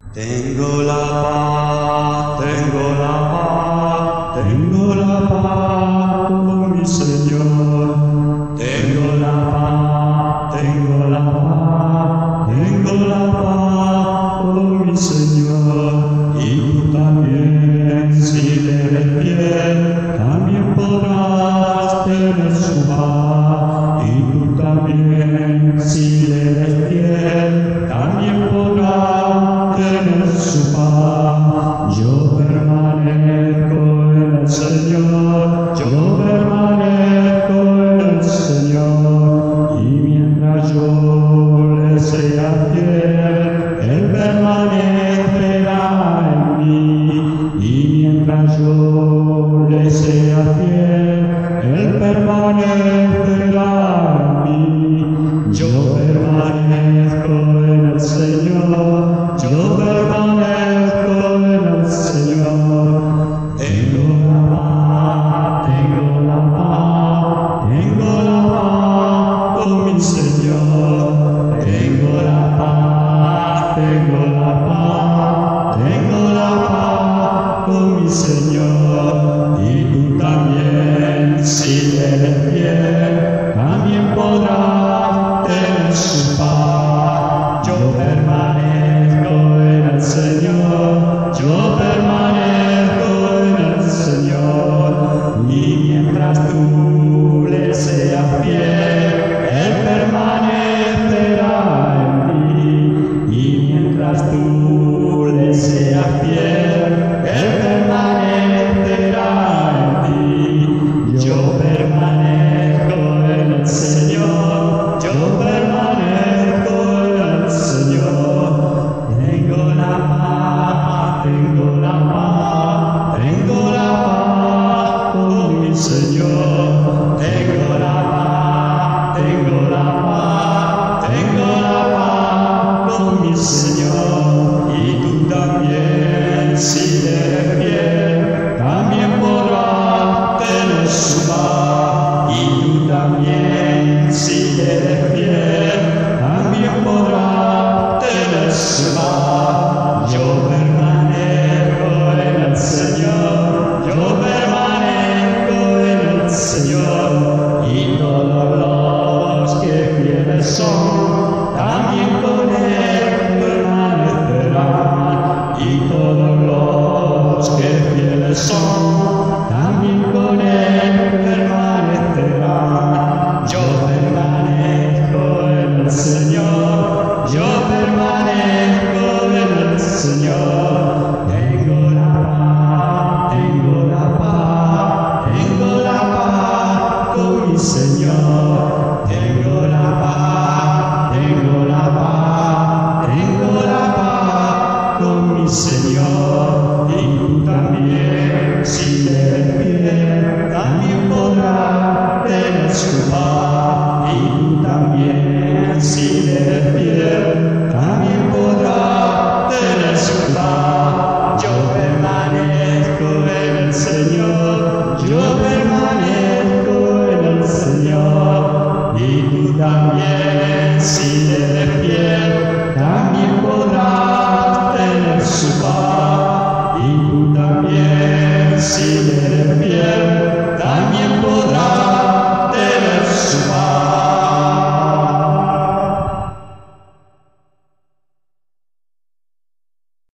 Tengo la paz, tengo la paz, tengo la paz con mi Señor. Tengo la paz, tengo la paz, tengo la paz con mi Señor. Y tú también, si eres fiel, también podrás tener su paz. Y tú también, si eres fiel, también podrás tener su paz. Yo permanezco en el Señor, yo permanezco en el Señor, y mientras yo le sea fiel, Él permanecerá en mí. Y mientras yo le sea fiel, Él permanecerá en mí. Yo permanezco en el Señor, yo permanezco en el Señor. Tengo la paz, tengo la paz, tengo la paz con mi Señor. Tengo la paz, tengo la paz, tengo la paz con mi Señor. Y tú también, si eres fiel, también podrás tener su paz. Yo permanezco en el Señor, yo permanezco en el Señor, y mientras tú le seas fiel, Él permanecerá en mí. Y mientras tú le seas fiel, Él permanecerá en ti. Yo permanezco en el Señor, yo permanezco en el Señor. Tengo la paz, tengo la paz, tengo la paz con mi Señor. Tengo la paz, tengo la paz, tengo la paz con mi Señor.